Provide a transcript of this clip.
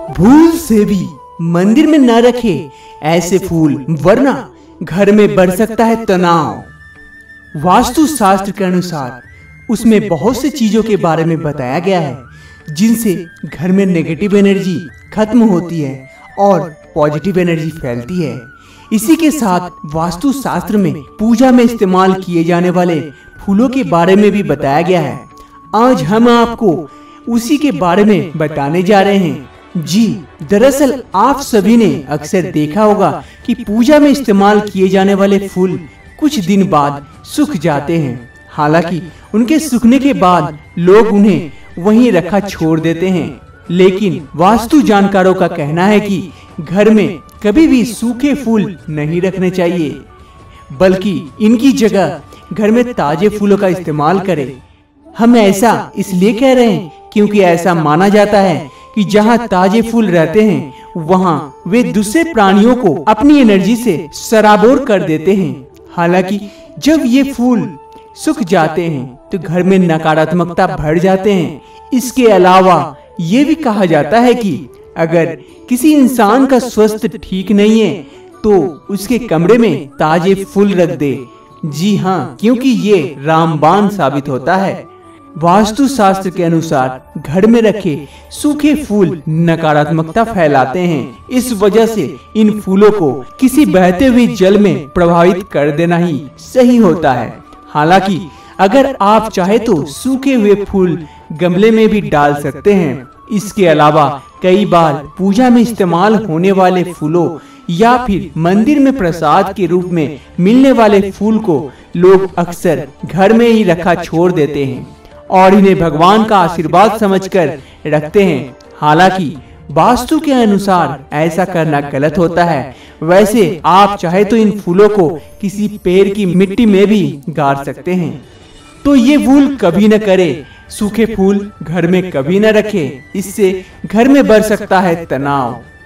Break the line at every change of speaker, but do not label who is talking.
भूल से भी मंदिर में न रखे ऐसे फूल, वरना घर में बढ़ सकता है तनाव। वास्तु शास्त्र के अनुसार उसमें बहुत सी चीजों के बारे में बताया गया है जिनसे घर में नेगेटिव एनर्जी खत्म होती है और पॉजिटिव एनर्जी फैलती है। इसी के साथ वास्तु शास्त्र में पूजा में इस्तेमाल किए जाने वाले फूलों के बारे में भी बताया गया है। आज हम आपको उसी के बारे में बताने जा रहे हैं। जी दरअसल आप सभी ने अक्सर देखा होगा कि पूजा में इस्तेमाल किए जाने वाले फूल कुछ दिन बाद सूख जाते हैं। हालांकि उनके सूखने के बाद लोग उन्हें वहीं रखा छोड़ देते हैं, लेकिन वास्तु जानकारों का कहना है कि घर में कभी भी सूखे फूल नहीं रखने चाहिए, बल्कि इनकी जगह घर में ताजे फूलों का इस्तेमाल करें। हम ऐसा इसलिए कह रहे हैं क्योंकि ऐसा माना जाता है कि जहां ताजे फूल रहते हैं वहां वे दूसरे प्राणियों को अपनी एनर्जी से सराबोर कर देते हैं। हालांकि जब ये फूल सूख जाते हैं तो घर में नकारात्मकता भर जाते हैं। इसके अलावा ये भी कहा जाता है कि अगर किसी इंसान का स्वास्थ्य ठीक नहीं है तो उसके कमरे में ताजे फूल रख दे। जी हाँ, क्योंकि ये रामबाण साबित होता है। वास्तु शास्त्र के अनुसार घर में रखे सूखे फूल नकारात्मकता फैलाते हैं। इस वजह से इन फूलों को किसी बहते हुए जल में प्रभावित कर देना ही सही होता है। हालांकि अगर आप चाहे तो सूखे हुए फूल गमले में भी डाल सकते हैं। इसके अलावा कई बार पूजा में इस्तेमाल होने वाले फूलों या फिर मंदिर में प्रसाद के रूप में मिलने वाले फूल को लोग अक्सर घर में ही रखा छोड़ देते हैं और इन्हें भगवान का आशीर्वाद समझकर रखते हैं। हालांकि वास्तु के अनुसार ऐसा करना गलत होता है। वैसे आप चाहे तो इन फूलों को किसी पेड़ की मिट्टी में भी गाड़ सकते हैं। तो ये भूल कभी न करें, सूखे फूल घर में कभी न रखें, इससे घर में बढ़ सकता है तनाव।